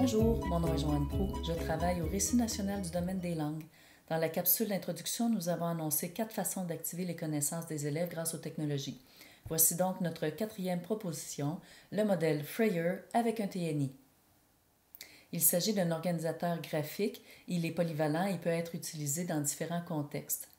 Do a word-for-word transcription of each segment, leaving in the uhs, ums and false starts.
Bonjour, mon nom est Joanne Proulx. Je travaille au Récit national du domaine des langues. Dans la capsule d'introduction, nous avons annoncé quatre façons d'activer les connaissances des élèves grâce aux technologies. Voici donc notre quatrième proposition, le modèle Freyer avec un T N I. Il s'agit d'un organisateur graphique. Il est polyvalent et peut être utilisé dans différents contextes.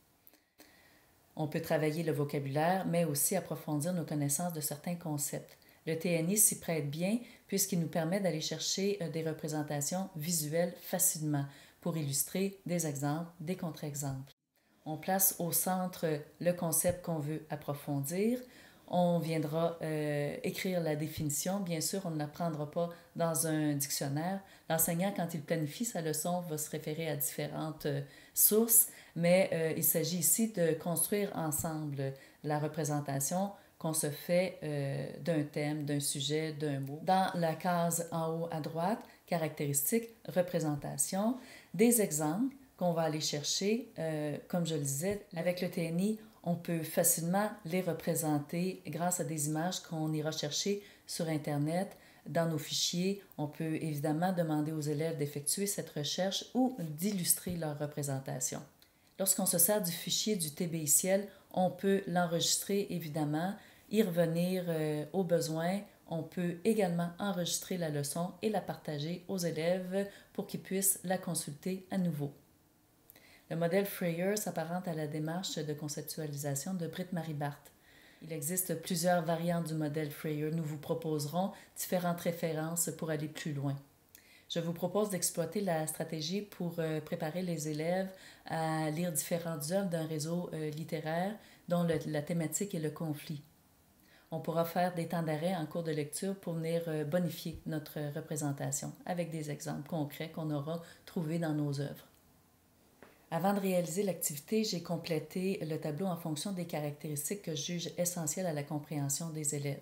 On peut travailler le vocabulaire, mais aussi approfondir nos connaissances de certains concepts. Le T N I s'y prête bien puisqu'il nous permet d'aller chercher des représentations visuelles facilement pour illustrer des exemples, des contre-exemples. On place au centre le concept qu'on veut approfondir. On viendra euh, écrire la définition. Bien sûr, on ne la prendra pas dans un dictionnaire. L'enseignant, quand il planifie sa leçon, va se référer à différentes euh, sources, mais euh, il s'agit ici de construire ensemble la représentation qu'on se fait euh, d'un thème, d'un sujet, d'un mot. Dans la case en haut à droite, caractéristiques, représentation, des exemples qu'on va aller chercher, euh, comme je le disais, avec le T N I, on peut facilement les représenter grâce à des images qu'on ira chercher sur Internet, dans nos fichiers. On peut évidemment demander aux élèves d'effectuer cette recherche ou d'illustrer leur représentation. Lorsqu'on se sert du fichier du T B I Ciel, on peut l'enregistrer évidemment, y revenir euh, au besoin. On peut également enregistrer la leçon et la partager aux élèves pour qu'ils puissent la consulter à nouveau. Le modèle Freyer s'apparente à la démarche de conceptualisation de Britt-Marie Barthes. Il existe plusieurs variantes du modèle Freyer. Nous vous proposerons différentes références pour aller plus loin. Je vous propose d'exploiter la stratégie pour euh, préparer les élèves à lire différentes œuvres d'un réseau euh, littéraire dont le, la thématique est le conflit. On pourra faire des temps d'arrêt en cours de lecture pour venir euh, bonifier notre représentation avec des exemples concrets qu'on aura trouvés dans nos œuvres. Avant de réaliser l'activité, j'ai complété le tableau en fonction des caractéristiques que je juge essentielles à la compréhension des élèves.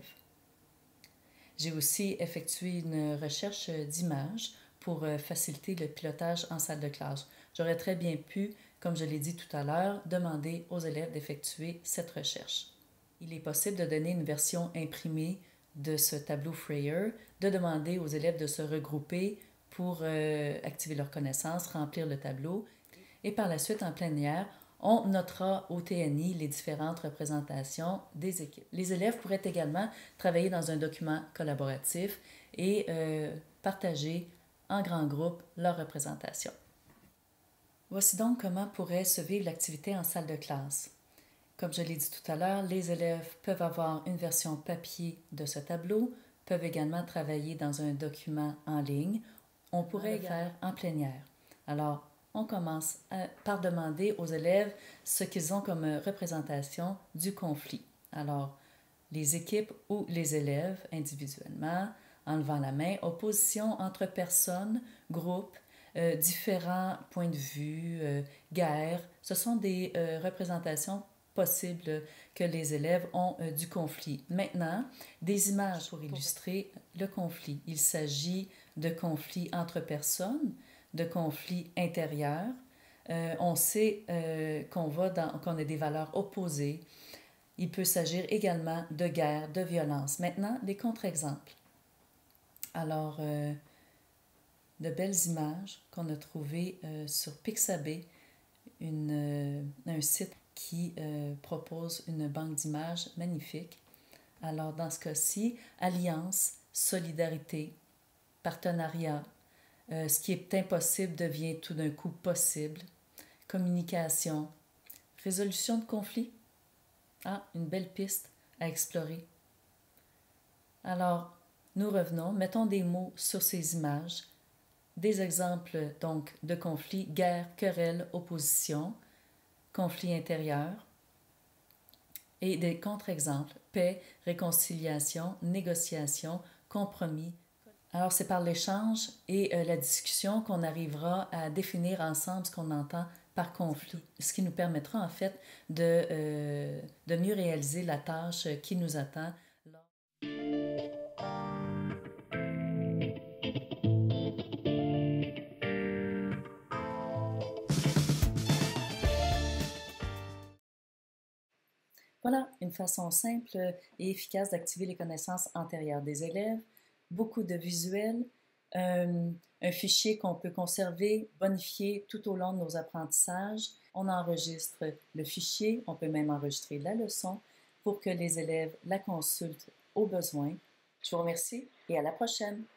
J'ai aussi effectué une recherche d'images pour faciliter le pilotage en salle de classe. J'aurais très bien pu, comme je l'ai dit tout à l'heure, demander aux élèves d'effectuer cette recherche. Il est possible de donner une version imprimée de ce tableau Freyer, de demander aux élèves de se regrouper pour euh, activer leurs connaissances, remplir le tableau. Et par la suite, en plénière, on notera au T N I les différentes représentations des équipes. Les élèves pourraient également travailler dans un document collaboratif et euh, partager en grand groupe leurs représentations. Voici donc comment pourrait se vivre l'activité en salle de classe. Comme je l'ai dit tout à l'heure, les élèves peuvent avoir une version papier de ce tableau, peuvent également travailler dans un document en ligne. On pourrait le faire en plénière. Alors, on commence à, par demander aux élèves ce qu'ils ont comme représentation du conflit. Alors, les équipes ou les élèves individuellement, en levant la main, opposition entre personnes, groupes, euh, différents points de vue, euh, guerre. Ce sont des euh, représentations possibles que les élèves ont euh, du conflit. Maintenant, des images pour illustrer le conflit. Il s'agit de conflits entre personnes, de conflits intérieurs. Euh, on sait euh, qu'on va dans, qu'on a des valeurs opposées. Il peut s'agir également de guerre, de violence. Maintenant, les contre-exemples. Alors, euh, de belles images qu'on a trouvées euh, sur Pixabay, une, euh, un site qui euh, propose une banque d'images magnifique. Alors, dans ce cas-ci, alliance, solidarité, partenariat. Euh, ce qui est impossible devient tout d'un coup possible. Communication, résolution de conflits. Ah, une belle piste à explorer. Alors, nous revenons, mettons des mots sur ces images. Des exemples donc de conflits, guerre, querelle, opposition, conflit intérieur. Et des contre-exemples, paix, réconciliation, négociation, compromis. Alors, c'est par l'échange et euh, la discussion qu'on arrivera à définir ensemble ce qu'on entend par conflit, ce qui nous permettra en fait de, euh, de mieux réaliser la tâche qui nous attend. Voilà une façon simple et efficace d'activer les connaissances antérieures des élèves, beaucoup de visuels, un, un fichier qu'on peut conserver, bonifier tout au long de nos apprentissages. On enregistre le fichier, on peut même enregistrer la leçon pour que les élèves la consultent au besoin. Je vous remercie et à la prochaine.